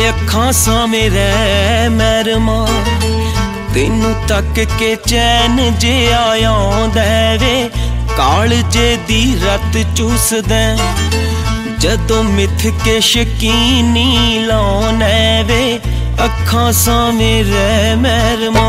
अखां सामे रह मैरमा, तेनू तक के चैन जे आया वे, कालजे दी रत चूसदा जदों मिथ के शकीनी लाउणा वे, अखां सामे रह मैरमा।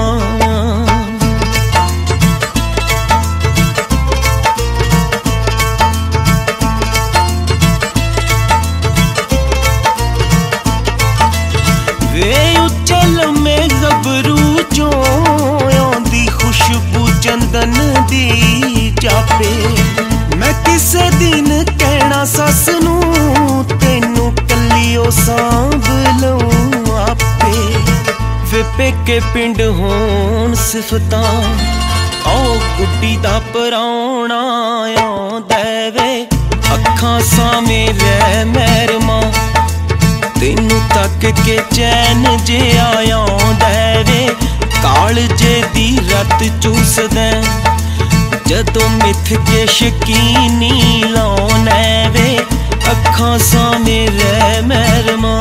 वे उच्चे लम्मे गबरू चों आउंदी खुशबू चंदन दी जापे, मैं किसे दिन कहना सस नू तेनू कलियो सांभ लऊं आपे। वे पेके पिंड होण सिफतां ओ गुड्डी दा पराउणा आउंदा वे, अखां सामे रह मैरमा, तेनू तक के चैन जे आया वे, कालजे दी रत चूसदा जदों मिथ के शकीनी लाउणा वे, अखां सामे रह मैरमा।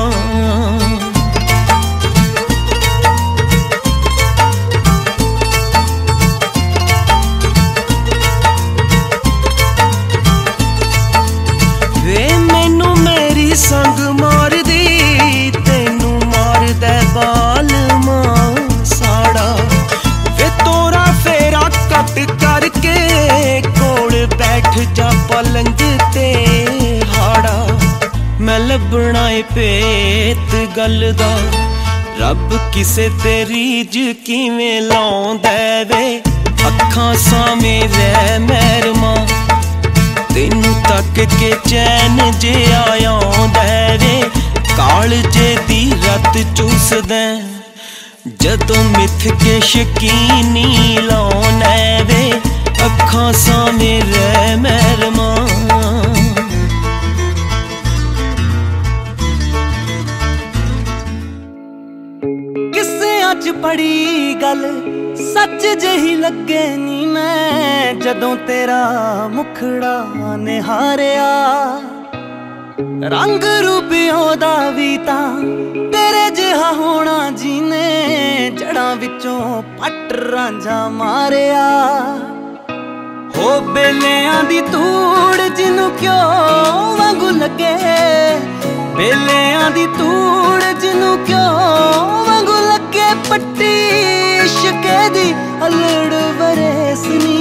वे मैनू मेरी संग मार दी, तेनू मारदा बाल मां साड़ा, वे तोरा फेरा कट करके कोल बैठ जा पलंग ते हाड़ा। मैं लभना ए पेत गल दा, रब किसे ते रीज किवें लाउंदा वे, अखां सामे रह मैरमा, तेनू तक के चैन जे आया वे, कालजे दी रत चूसदा जदों मिथ के शकीनी लाउणा वे, अखां सामे रह मैरमा। किस्सियां च पड़ी गल सच जही लगे नी मैं, जदों तेरा मुखड़ा निहारिया, रंग रूपियों दा भी तां तेरे जिहा होना जीने, जड़ां विचों पट रांझा मारिया। हो बेलियां दी तूड़ जिनू क्यों वांगू लगे, बेलियां दी तूड़ जिनू क्यों वांगू लगे, पट्टी इश्के दी अलड़ वरेसनी,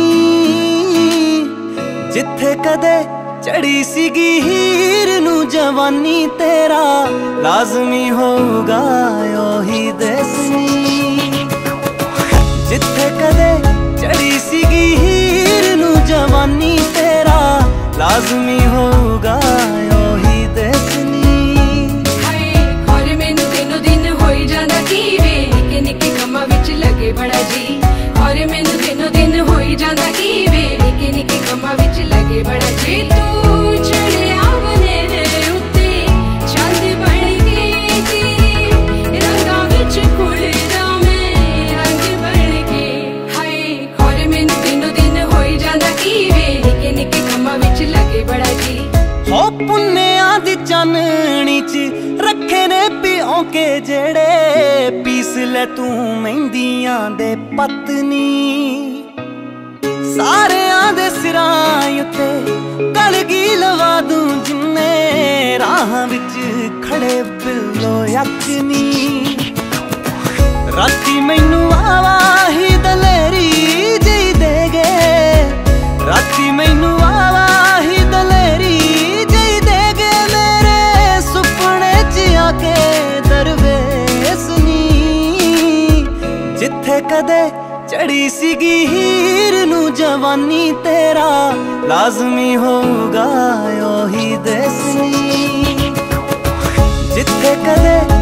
जिथे कदे चढ़ी सीगी हीर नू जवानी, तेरा लाजमी होगा ओही दसनी। जिथे कदे चढ़ी सीगी हीर नू जवानी, तेरा लाजमी होगा ओही दसनी। और मैनू दिनों दिन होई जांदा कीवे, निके निके कम्मां विच लगे बड़ा जी, और मैनू दिनों दिन होई जांदा कीवे, निके निके कम्मां विच लगे बड़ा जी। हो पुन्नेआं दी चाननी च रखे ने पिओ के जेड़े, पीस ले तू मेहंदियां दे पत्नी, सारेआं दे सिरां उत्ते कलगी लवा दूं जिन्ने, राहां विच खड़े बिल्लो यकनी। राती मैनू आवाही दलेरी जी दे गए, राती मैनू आवाही दलेरी जी दे गए, मेरे सुपने च आके दरवेसनी। जिथे कदे चढ़ी सीगी हीर नू जवानी, तेरा लाजमी होगा ओही दसनी। जिथे कदे